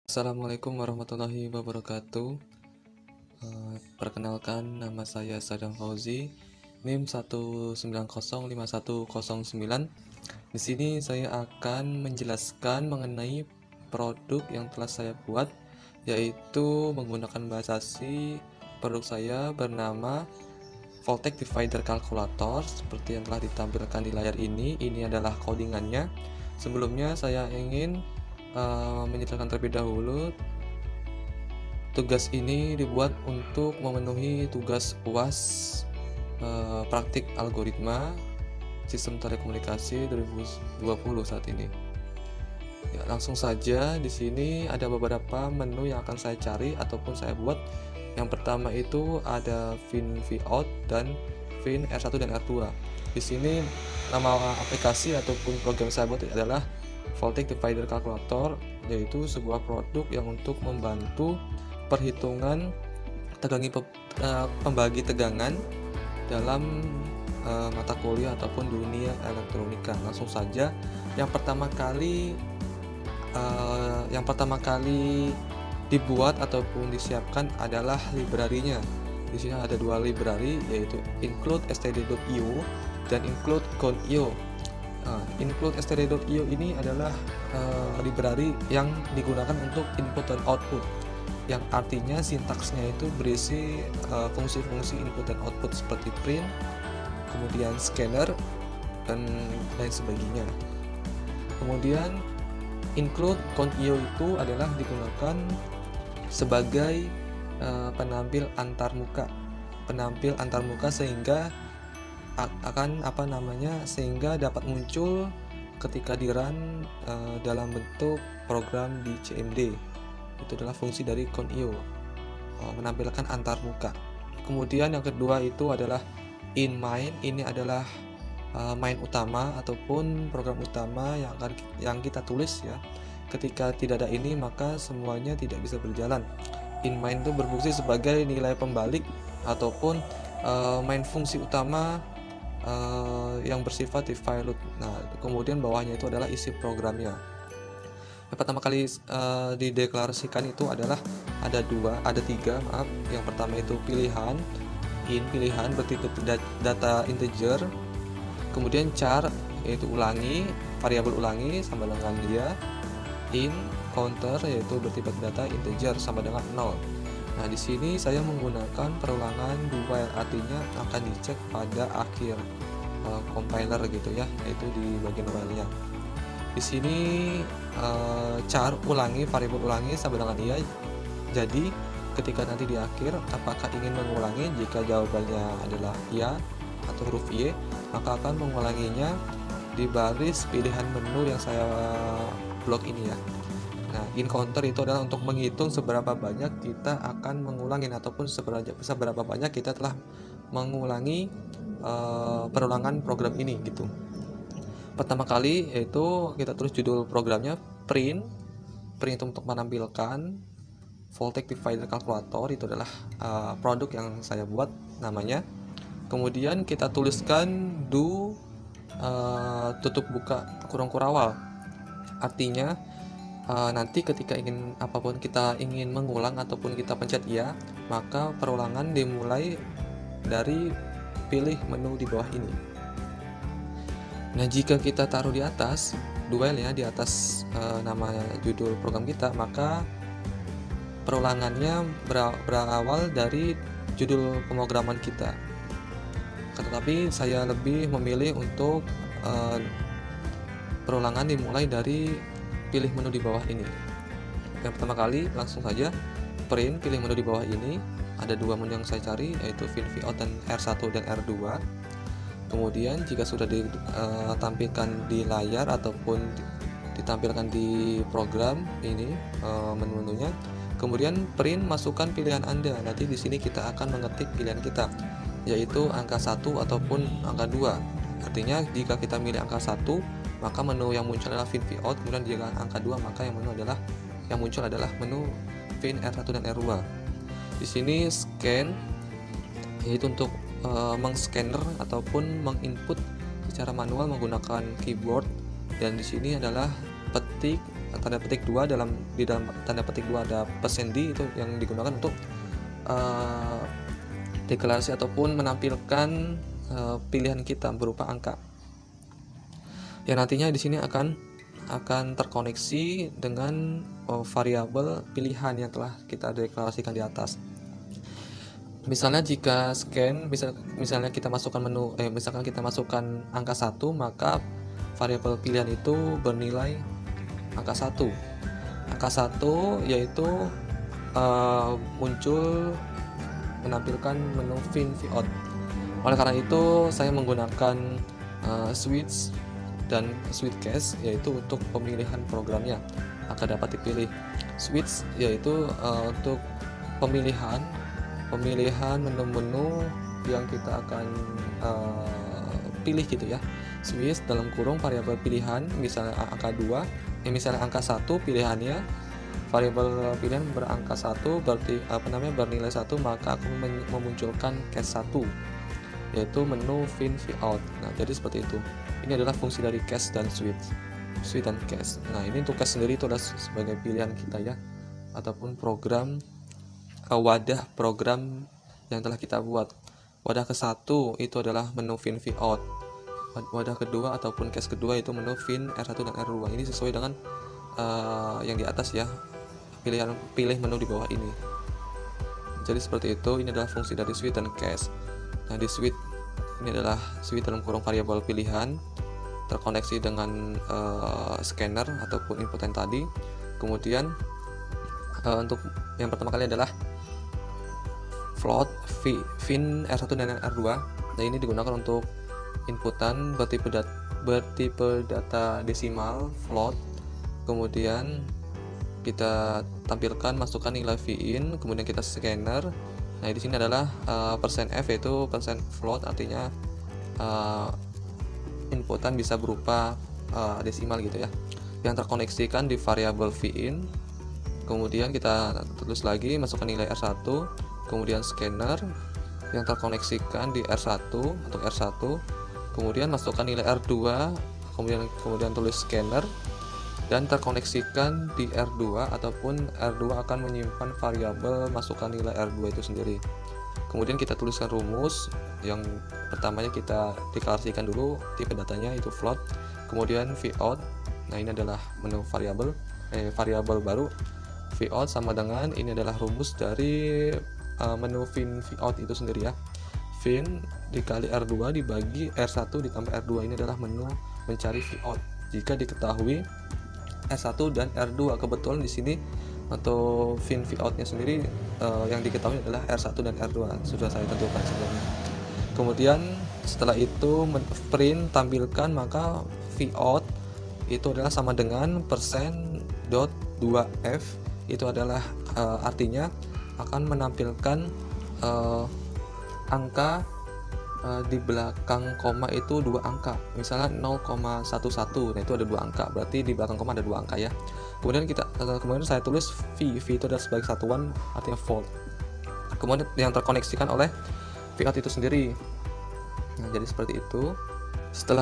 Assalamualaikum warahmatullahi wabarakatuh. Perkenalkan, nama saya Sadam Fauzi, NIM 1905109. Di sini saya akan menjelaskan mengenai produk yang telah saya buat, yaitu menggunakan bahasa C. Produk saya bernama Voltec Divider Calculator, seperti yang telah ditampilkan di layar ini. Ini adalah codingannya. Sebelumnya saya ingin menjelaskan terlebih dahulu. Tugas ini dibuat untuk memenuhi tugas UAS praktik algoritma sistem telekomunikasi 2020 saat ini. Ya, langsung saja. Di sini ada beberapa menu yang akan saya cari ataupun saya buat. Yang pertama itu ada VIN/Vout dan VIN R1 dan R2. Di sini nama aplikasi ataupun program saya buat adalah Voltec Divider Calculator, yaitu sebuah produk yang untuk membantu perhitungan pembagi tegangan dalam mata kuliah ataupun dunia elektronika. Langsung saja, yang pertama kali dibuat ataupun disiapkan adalah library-nya. Di sini ada dua library, yaitu include std.io dan include con.io. Include std.io ini adalah library yang digunakan untuk input dan output, yang artinya sintaksnya itu berisi fungsi-fungsi input dan output seperti print, kemudian scanner, dan lain sebagainya. Kemudian include con.io itu adalah digunakan sebagai penampil antarmuka sehingga sehingga dapat muncul ketika di run dalam bentuk program di CMD. Itu adalah fungsi dari con.io, menampilkan antarmuka. Kemudian yang kedua itu adalah in main. Ini adalah main utama ataupun program utama yang kita tulis ya. Ketika tidak ada ini, maka semuanya tidak bisa berjalan. In main itu berfungsi sebagai nilai pembalik ataupun main fungsi utama yang bersifat default. Nah, kemudian bawahnya itu adalah isi programnya. Yang pertama kali dideklarasikan itu adalah ada tiga. Yang pertama itu pilihan bertipe data integer. Kemudian char, yaitu variabel ulangi sama dengan dia. In counter, yaitu bertipe data integer sama dengan 0. Nah, di sini saya menggunakan perulangan while, artinya akan dicek pada akhir compiler gitu ya, yaitu di bagian while-nya. Di sini char variabel ulangi sama dengan iya. Jadi ketika nanti di akhir apakah ingin mengulangi, jika jawabannya adalah iya atau huruf Y, maka akan mengulanginya di baris pilihan menu yang saya blok ini ya. Nah, in counter itu adalah untuk menghitung seberapa banyak kita akan mengulangi ataupun seberapa banyak kita telah mengulangi perulangan program ini gitu. Pertama kali yaitu kita tulis judul programnya print itu untuk menampilkan Voltec Divider Calculator. Itu adalah produk yang saya buat namanya. Kemudian kita tuliskan do tutup buka kurung kurawal, artinya nanti ketika kita ingin mengulang ataupun kita pencet iya, maka perulangan dimulai dari pilih menu di bawah ini. Nah, jika kita taruh di atas duel ya, di atas nama judul program kita, maka perulangannya berawal dari judul pemrograman kita. Tetapi saya lebih memilih untuk perulangan dimulai dari pilih menu di bawah ini. Yang pertama kali langsung saja print, pilih menu di bawah ini. Ada dua menu yang saya cari, yaitu VIN/Vout dan R1 dan R2. Kemudian jika sudah ditampilkan di layar ataupun ditampilkan di program ini menu-menunya, kemudian print, masukkan pilihan Anda. Nanti di sini kita akan mengetik pilihan kita, yaitu angka 1 ataupun angka 2. Artinya jika kita milih angka 1, maka menu yang muncul adalah VIN/Vout. Kemudian jika angka 2, maka yang muncul adalah menu VIN R1 dan R2. Di sini scan, yaitu untuk mengscanner ataupun menginput secara manual menggunakan keyboard, dan di sini adalah petik tanda petik 2 di dalam tanda petik 2 ada %d, itu yang digunakan untuk deklarasi ataupun menampilkan pilihan kita berupa angka. Yang nantinya di sini akan terkoneksi dengan variabel pilihan yang telah kita deklarasikan di atas. Misalnya jika scan, misalnya kita masukkan misalkan kita masukkan angka 1, maka variabel pilihan itu bernilai angka 1. Angka 1 yaitu muncul menampilkan menu fin vout. Oleh karena itu saya menggunakan switch dan switch case, yaitu untuk pemilihan programnya akan dapat dipilih. Switch yaitu untuk pemilihan menu-menu yang kita akan pilih gitu ya. Switch dalam kurung variabel pilihan, misalnya angka 2, misalnya angka 1 pilihannya, variabel pilihan berangka 1 berarti bernilai 1, maka akan memunculkan case 1, yaitu menu fin vout. Nah, jadi seperti itu. Ini adalah fungsi dari case dan switch dan case. Nah, ini untuk case sendiri itu adalah sebagai pilihan kita ya, ataupun program wadah program yang telah kita buat. Wadah ke-1 itu adalah menu fin vout. Wadah kedua ataupun case kedua itu menu fin R1 dan R2. Ini sesuai dengan yang di atas ya. Pilih menu di bawah ini. Jadi seperti itu. Ini adalah fungsi dari switch dan case. Nah, di switch ini adalah switch dalam kurung variabel pilihan terkoneksi dengan scanner ataupun input yang tadi. Kemudian untuk yang pertama kali adalah float fin R1 dan R2. Nah, ini digunakan untuk inputan bertipe data desimal float. Kemudian kita tampilkan, masukkan nilai fin, kemudian kita scanner. Nah, di sini adalah %f yaitu %float, artinya inputan bisa berupa desimal gitu ya, yang terkoneksikan di variabel fin. Kemudian kita tulis lagi, masukkan nilai R1, kemudian scanner yang terkoneksikan di R1 atau R1, kemudian masukkan nilai R2, kemudian tulis scanner dan terkoneksikan di R2, ataupun R2 akan menyimpan variabel masukkan nilai R2 itu sendiri. Kemudian kita tuliskan rumus. Yang pertamanya kita deklarasikan dulu tipe datanya itu float, kemudian vout. Nah, ini adalah menu variabel baru. Vout sama dengan, ini adalah rumus dari menu fin vout itu sendiri ya. Fin dikali R2 dibagi R1 ditambah R2, ini adalah menu mencari vout. Jika diketahui R1 dan R2, kebetulan di sini untuk fin voutnya sendiri yang diketahui adalah R1 dan R2, sudah saya tentukan sebelumnya. Kemudian setelah itu print tampilkan, maka vout itu adalah sama dengan %.2f, itu adalah artinya akan menampilkan angka di belakang koma itu 2 angka, misalnya 0,11. Nah, itu ada 2 angka, berarti di belakang koma ada 2 angka ya. Kemudian saya tulis V itu adalah sebagai satuan, artinya volt. Kemudian yang terkoneksikan oleh vout itu sendiri. Nah, jadi seperti itu. Setelah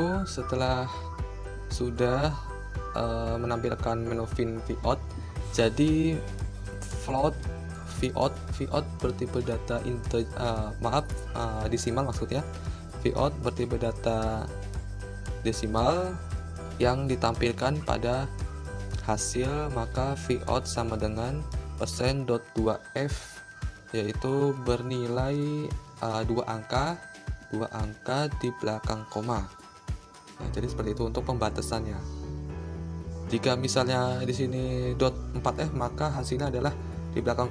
sudah menampilkan menu fin vout, jadi float vout bertipe data desimal maksudnya. Vout bertipe data desimal yang ditampilkan pada hasil, maka vout sama dengan %.2f, yaitu bernilai 2 angka di belakang koma. Nah, jadi seperti itu untuk pembatasannya. Jika misalnya di sini .4f, maka hasilnya adalah di belakang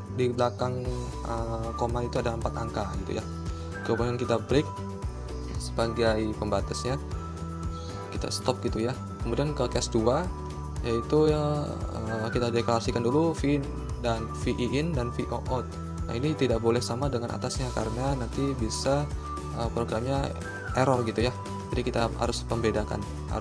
koma itu ada 4 angka gitu ya. Kemudian kita break sebagai pembatasnya, kita stop gitu ya. Kemudian ke case 2, yaitu kita deklarasikan dulu vin dan vout. Nah, ini tidak boleh sama dengan atasnya karena nanti bisa programnya error gitu ya. Jadi kita harus membedakan.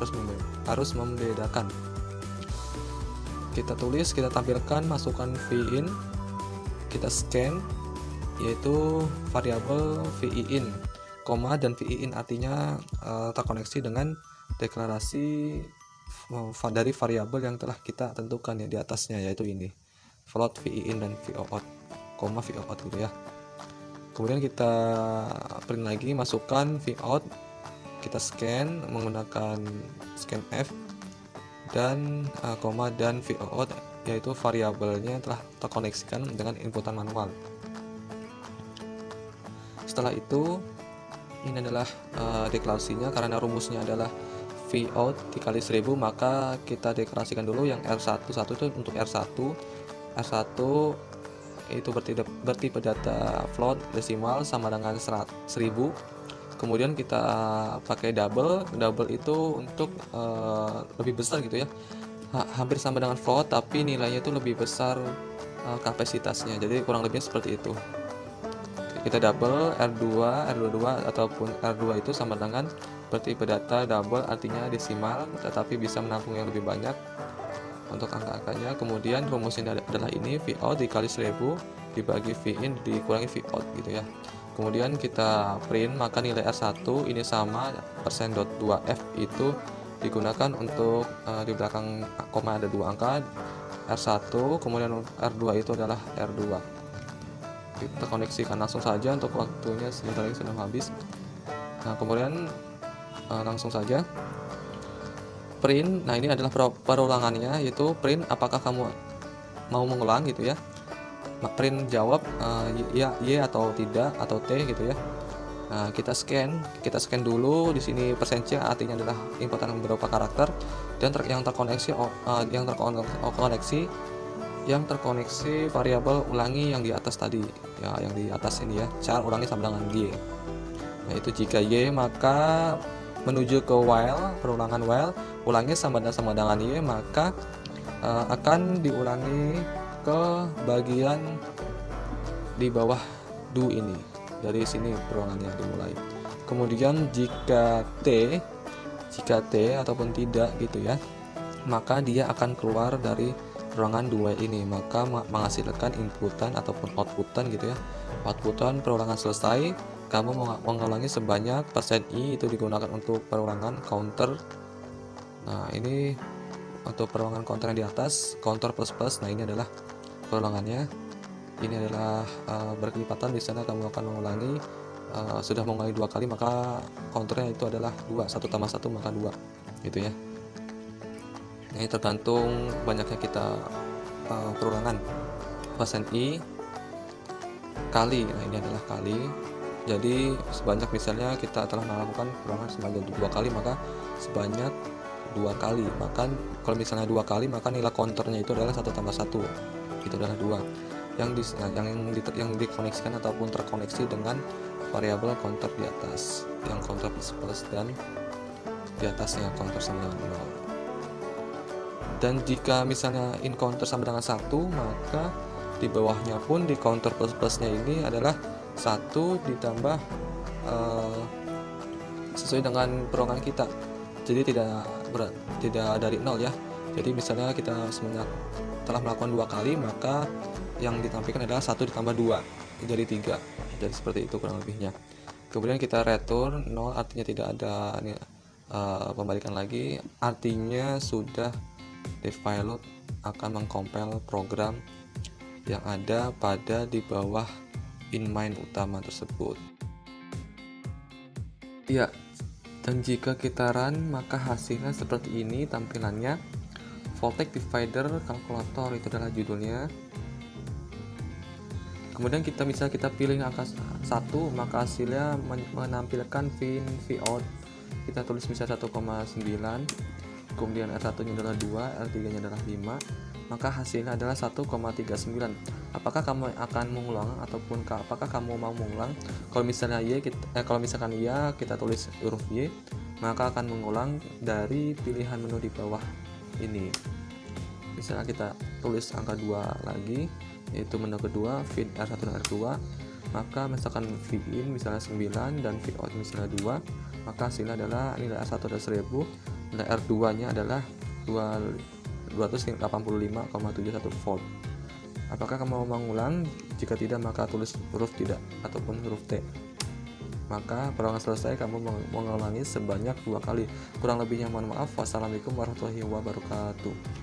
Kita tulis, kita tampilkan, masukkan vin, kita scan, yaitu variabel vin, koma dan vin artinya terkoneksi dengan deklarasi dari variabel yang telah kita tentukan ya di atasnya, yaitu ini float VIN dan VOUT, VOUT gitu ya. Kemudian kita print lagi, masukkan VOUT, kita scan menggunakan scanf dan koma dan VOUT, yaitu variabelnya telah terkoneksikan dengan inputan manual. Setelah itu ini adalah deklarasinya, karena rumusnya adalah VOUT dikali 1000, maka kita deklarasikan dulu yang R1 itu untuk R1 itu bertipe data float desimal sama dengan 1000. Kemudian kita pakai double itu untuk lebih besar gitu ya, hampir sama dengan float tapi nilainya itu lebih besar kapasitasnya, jadi kurang lebihnya seperti itu. Kita double R22 ataupun R2 itu sama dengan bertipe data double, artinya desimal tetapi bisa menampung yang lebih banyak untuk angka-angkanya. Kemudian rumusnya adalah ini, VOUT dikali 1000 dibagi VIN dikurangi VOUT gitu ya. Kemudian kita print, maka nilai R1 ini sama %.2f itu digunakan untuk di belakang koma ada 2 angka R1, kemudian R2 itu adalah R2. Kita koneksikan langsung saja, untuk waktunya sebentar lagi sudah habis. Nah, kemudian langsung saja print. Nah, ini adalah perulangannya, yaitu print apakah kamu mau mengulang gitu ya. Print jawab ya, Y atau tidak atau T gitu ya. Nah, kita scan dulu. Di sini %C artinya adalah inputan beberapa karakter, dan yang terkoneksi variabel ulangi yang di atas tadi ya, yang di atas ini ya, char ulangi sama dengan Y. Nah, itu jika Y maka menuju ke while, perulangan while, ulangi sama dengan Y, maka akan diulangi ke bagian di bawah do ini. Dari sini perulangannya dimulai. Kemudian jika T ataupun tidak gitu ya, maka dia akan keluar dari perulangan 2 ini, maka menghasilkan inputan ataupun outputan gitu ya. Outputan perulangan selesai, kamu mengulangi sebanyak %i, itu digunakan untuk perulangan counter. Nah, ini untuk perulangan counter yang di atas, counter plus. Nah, ini adalah perulangannya. Ini adalah berkelipatan, di sana kamu akan mengulangi sudah mengulangi 2 kali, maka counternya itu adalah 2, 1 tambah 1 maka 2 gitu ya. Ini tergantung banyaknya kita perulangan. %i kali, nah ini adalah kali. Jadi sebanyak misalnya kita telah melakukan perulangan sebanyak 2 kali, maka sebanyak 2 kali. Maka kalau misalnya 2 kali, maka nilai counternya itu adalah 1 tambah 1, itu adalah 2 yang dikoneksikan ataupun terkoneksi dengan variabel counter di atas, yang counter plus dan di atasnya counter sama dengan 0. Dan jika misalnya in counter sama dengan 1, maka di bawahnya pun di counter plus-plusnya ini adalah 1 ditambah sesuai dengan perulangan kita. Jadi tidak dari 0 ya. Jadi misalnya kita sebanyak telah melakukan 2 kali, maka yang ditampilkan adalah 1 ditambah 2 jadi 3. Jadi seperti itu kurang lebihnya. Kemudian kita return 0, artinya tidak ada pembalikan lagi, artinya sudah devpilot akan mengcompile program yang ada pada di bawah inmain utama tersebut. Ya, dan jika kita run, maka hasilnya seperti ini tampilannya. Voltage divider calculator itu adalah judulnya. Kemudian kita pilih angka 1, maka hasilnya menampilkan VIN VOUT. Kita tulis misalnya 1,9. Kemudian R1 nya adalah 2, R3 nya adalah 5, maka hasilnya adalah 1,39. Apakah kamu akan mengulang ataupun apakah kamu mau mengulang? Kalau misalnya kalau misalkan iya, kita tulis huruf Y, maka akan mengulang dari pilihan menu di bawah ini. Misalnya kita tulis angka 2 lagi, yaitu menu kedua, VIN R1 dan R2, maka misalkan VIN misalnya 9 dan VOUT misalnya 2, maka hasilnya adalah nilai R1 adalah 1000, nilai R2 nya adalah 285,71 volt. Apakah kamu mau mengulang? Jika tidak, maka tulis huruf tidak ataupun huruf T. Maka perulangan selesai kamu mengulangi sebanyak 2 kali. Kurang lebihnya mohon maaf. Wassalamualaikum warahmatullahi wabarakatuh.